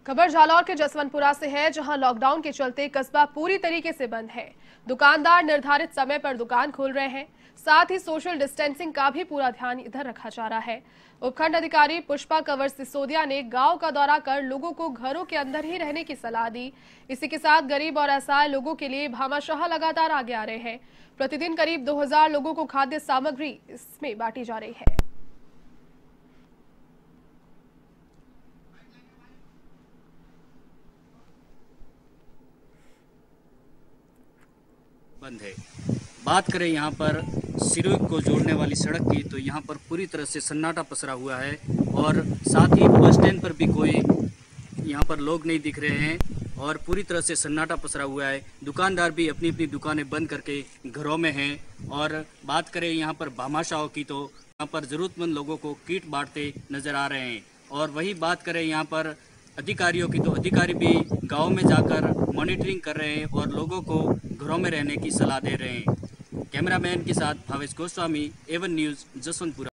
खबर जालौर के जसवंतपुरा से है, जहां लॉकडाउन के चलते कस्बा पूरी तरीके से बंद है। दुकानदार निर्धारित समय पर दुकान खोल रहे हैं, साथ ही सोशल डिस्टेंसिंग का भी पूरा ध्यान इधर रखा जा रहा है। उपखंड अधिकारी पुष्पा कंवर सिसोदिया ने गांव का दौरा कर लोगों को घरों के अंदर ही रहने की सलाह दी। इसी के साथ गरीब और असहाय लोगों के लिए भामाशाह लगातार आगे आ रहे हैं। प्रतिदिन करीब 2000 लोगों को खाद्य सामग्री इसमें बांटी जा रही है। बंद है। बात करें यहाँ पर सिरोही को जोड़ने वाली सड़क की, तो यहाँ पर पूरी तरह से सन्नाटा पसरा हुआ है और साथ ही बस स्टैंड पर भी कोई यहाँ पर लोग नहीं दिख रहे हैं और पूरी तरह से सन्नाटा पसरा हुआ है। दुकानदार भी अपनी अपनी दुकानें बंद करके घरों में हैं। और बात करें यहाँ पर भामाशाहों की, तो यहाँ पर ज़रूरतमंद लोगों को किट बांटते नज़र आ रहे हैं। और वही बात करें यहाँ पर अधिकारियों की, तो अधिकारी भी गांव में जाकर मॉनिटरिंग कर रहे हैं और लोगों को घरों में रहने की सलाह दे रहे हैं। कैमरामैन के साथ भावेश गोस्वामी, A1 न्यूज़, जसवंतपुरा।